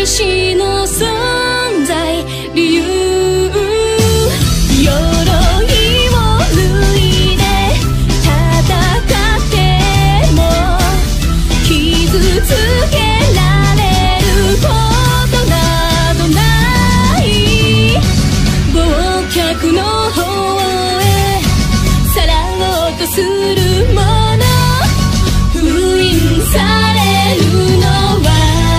私の存在理由、鎧を脱いで戦っても傷つけられることなどない。忘却の方へさらおうとするもの、封印されるのは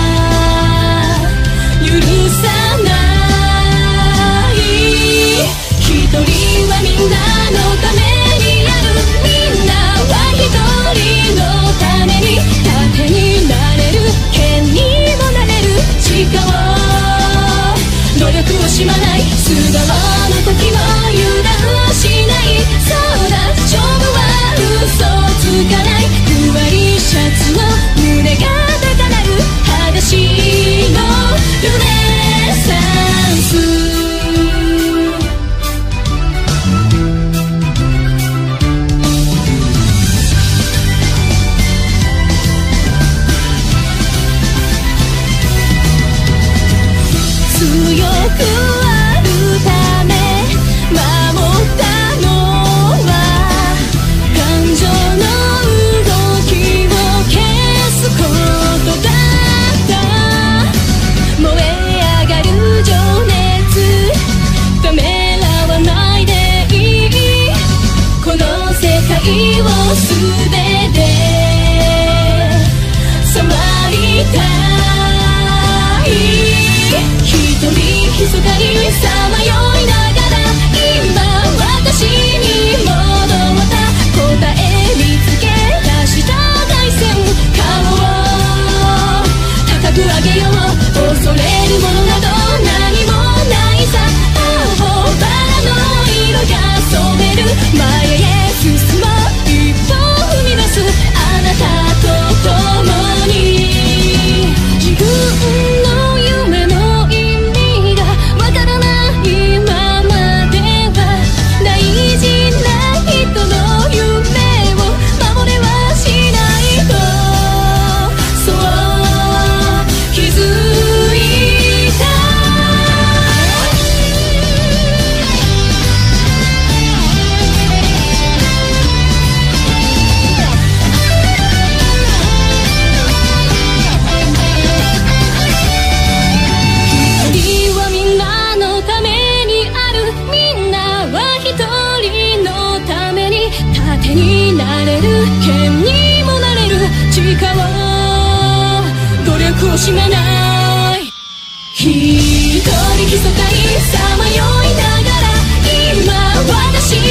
許さない。一人はみんなのためにある、みんなは一人のために盾になれる、剣にもなれる力を、努力をしまない、素顔の時も油断しない。そうだ、勝負は嘘つかない。ふわりシャツの胸が高鳴る、裸足のルネサンス。強くあるため守ったのは感情の動きを消すことだった。燃え上がる情熱ためらわないでいい、この世界を素手で触りたい。一人密かにさまよいながら今私に戻った答え見つけ出した大戦、顔を高く上げよう、恐れるものなど何もないさ。青バラの色が染める、前へ進もう、一歩踏み出す、あなたと共に。自分の夢の意味がわからないままでは、大事な人の夢を守れはしないと、そう気づいた。一人はみんなのためにある、みんなは一人のために盾になれる、剣にもなれる力を、努力をしまない。一人密かにさまよいながら今私